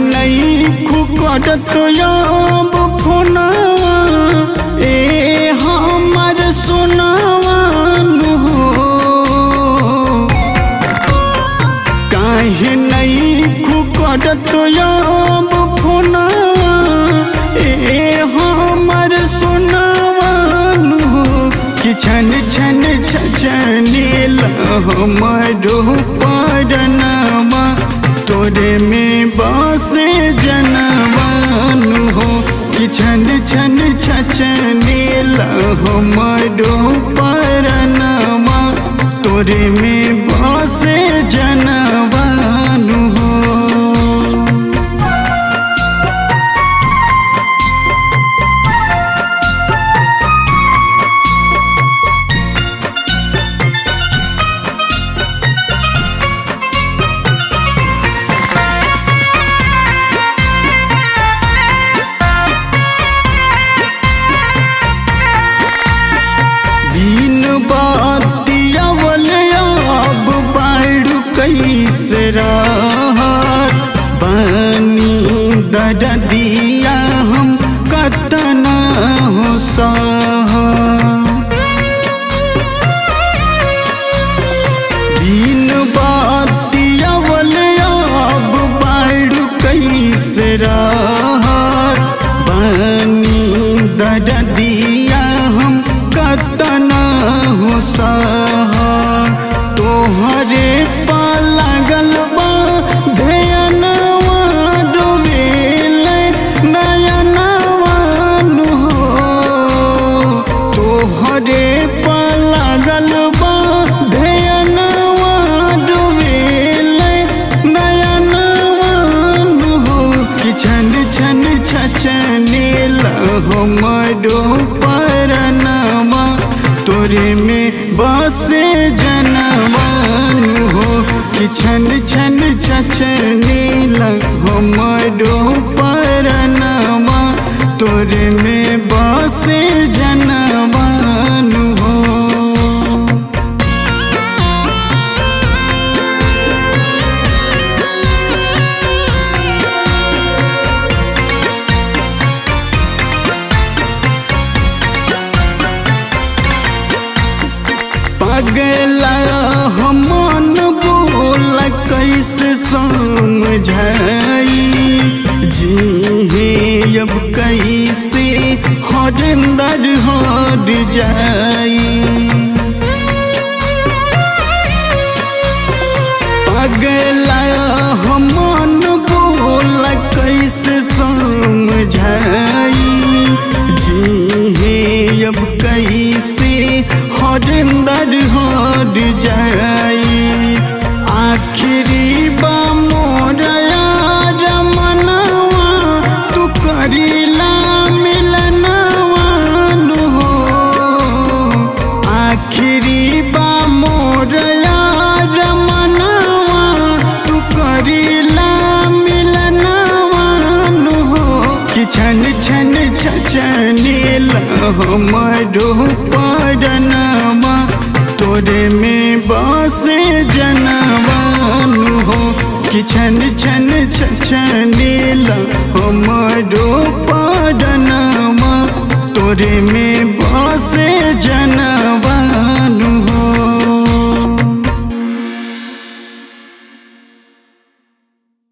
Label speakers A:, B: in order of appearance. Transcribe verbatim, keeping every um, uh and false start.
A: नहीं खुकरत अब फोनवा ए हमर सोनवा हो। काहे नहीं खुकरत अब फोनवा ए हमर सोनवा हो। कि छन छन छछनेल हमरो परनवा तोरे में बसे जनवान हो। कि छन छन छछनेल हमरो परनवा तोरे में बसे जनवान हो। कैसे राहत बनी दर्दिया हम कतना हो सहा। दिन बातिया वाले अब बाढ़ कैसे राहत बनी दर्दिया हम कतना हो सहा। तोहरे लागल बा ध्यानवा डोबेल नयनवा हो। तोहरे पा लागल बा ध्यानवा डोबेल नयनवा हो। कि छन छन छछनेल हमरो परनवा तोरे में बसे जनवान हो। कि छन छन छछनेल हमरो परनवा तोरे में बसे जनवान हो। पगला हमन बोल कैसे समझाई जी हे अब कैसे हरिंदर हर जाई। पगला हमन बोल कैसे समझाई जी हे अब कैसे हरिंदर हर जाई। आखिरी बा मोर यार मनवा तू करीला मिलनवा हो। आखिरी बा मोर यार मनवा तू करीला मिलनवा हो। कि छन छन छछनेल हमरो परनवा तोरे में बसे जनवान हो। कि छन छन छछनेल हमरो परनवा तोरे में बसे।